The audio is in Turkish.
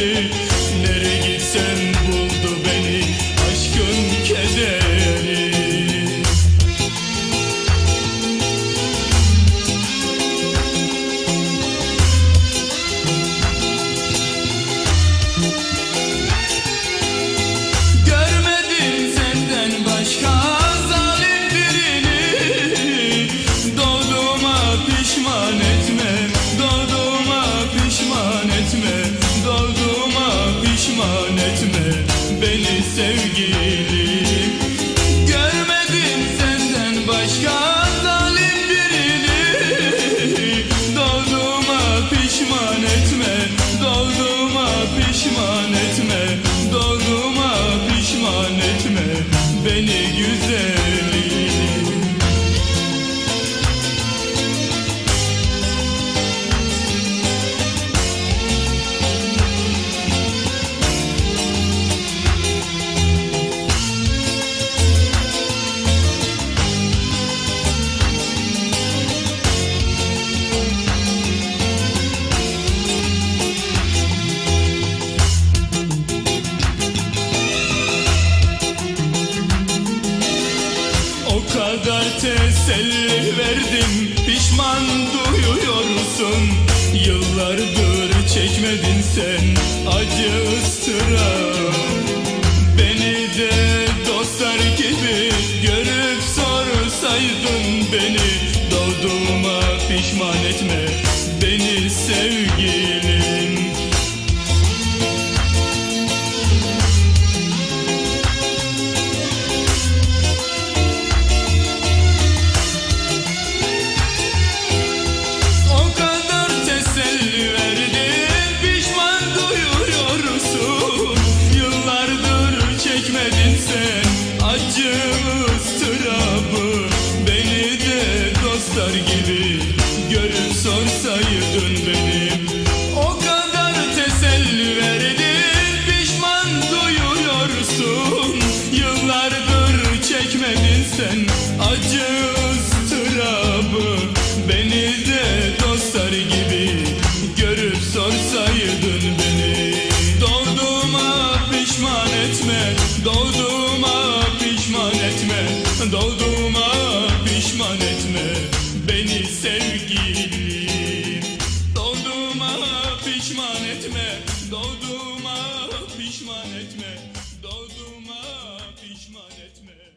Nereye gitsem buldu beni aşkın kederi. Görmedim senden başka zalim birini. Doğduğuma pişman etme, doğduğuma pişman etme, doğduğuma pişman etme beni sevgilim. Görmedim senden başka zalim birini. Doğduğuma pişman etme, doğduğuma pişman etme, doğduğuma pişman etme beni güzelim. O kadar teselli verdim, pişman duyuyorsun. Yıllardır çekmedin sen acı ıstırap. Beni de dostlar gibi görüp sorsaydın beni. Doğduğuma pişman etme beni sevgilim. Acı ıstırabı beni de dostlar gibi görüp sorsaydın benim. O kadar teselli verdin, pişman duyuyorsun. Yıllardır çekmedin sen acı ıstırabı beni de dostlar gibi görüp sorsaydın beni. Doğduğuma pişman etme, doğduğuma pişman etme, doğduğuma pişman etme beni sevgilim. Doğduğuma pişman etme, doğduğuma pişman etme, doğduğuma pişman etme.